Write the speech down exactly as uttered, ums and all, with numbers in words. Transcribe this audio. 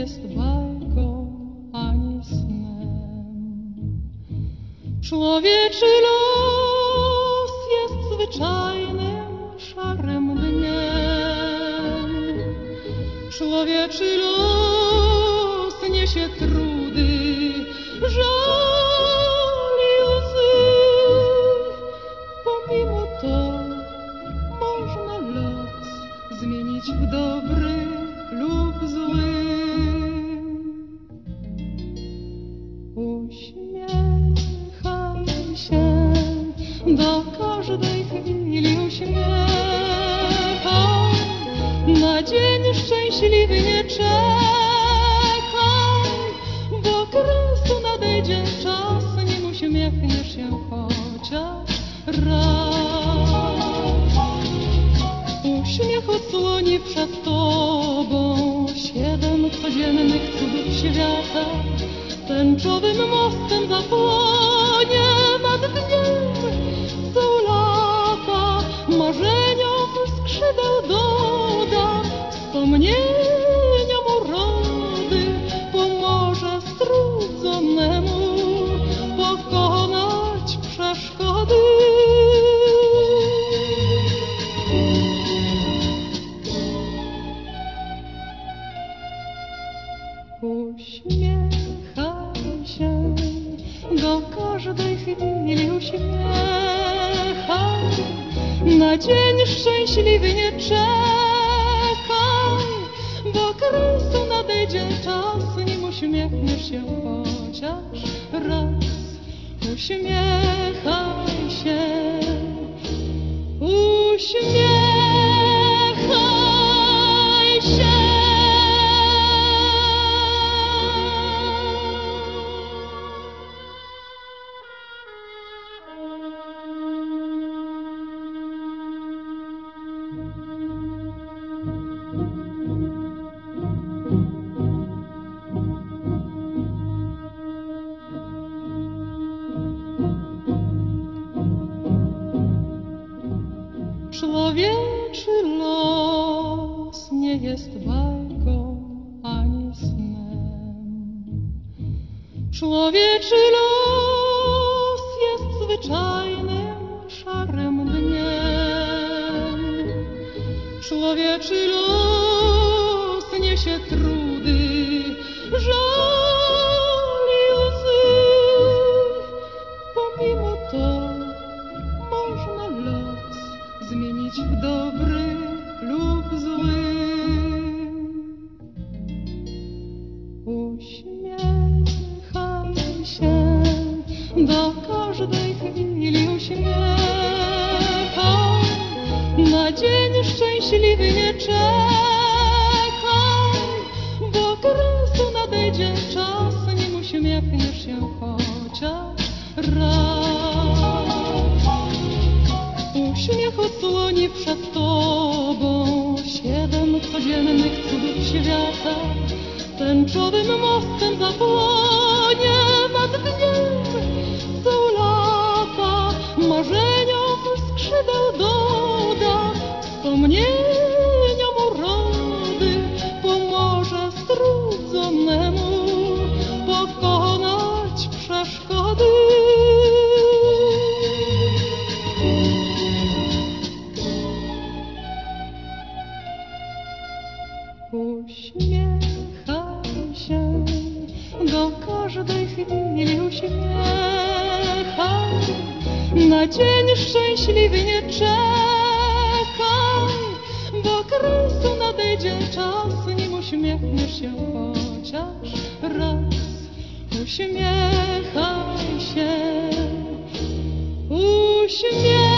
jest bajką ani snem. Człowieczy los jest zwyczajnym, szarym dniem. Człowieczy los niesie trudy, żal i łzy. Pomimo to można los zmienić w dobry lub zły. Uśmiechaj się, do każdej chwili uśmiechaj. Na dzień szczęśliwy nie czekaj, bo kresu nadejdzie czas, nim uśmiechniesz się chociaż raz. Uśmiech odsłoni przed tobą siedem codziennych cudów świata. Tęczowym mostem zapłonie nad dniem. Są lata, marzeniom skrzydeł doda, wspomnieniom urody pomoże strudzonemu pokonać przeszkody. Uśmiechaj się, do każdej chwili uśmiechaj. Na dzień szczęśliwy nie czekaj, bo kresu nadejdzie czas, nim uśmiechniesz się chociaż raz. Uśmiechaj się, uśmiechaj się. Człowieczy los nie jest bajką ani snem. Człowieczy los jest zwyczajnym, szarym dniem. Człowieczy los niesie trudy, żal i łzy. Pomimo to można los zmienić w dobry lub zły. Uśmiechaj się, do każdej chwili uśmiechaj. Na dzień szczęśliwy nie czekaj, bo kresu nadejdzie czas, nim uśmiechniesz się chociaż raz. Uśmiech odsłoni przed tobą siedem codziennych cudów świata. Tęczowym mostem zapłonie nad dniem. Są lata, marzeniom skrzydeł doda, wspomnieniom urody pomoże strudzonemu pokonać przeszkody. Uśmiechaj się, do każdej chwili uśmiechaj. Na dzień szczęśliwy nie czekaj, bo kresu nadejdzie czas, nim uśmiechniesz się chociaż raz. Uśmiechaj się, uśmiechaj się.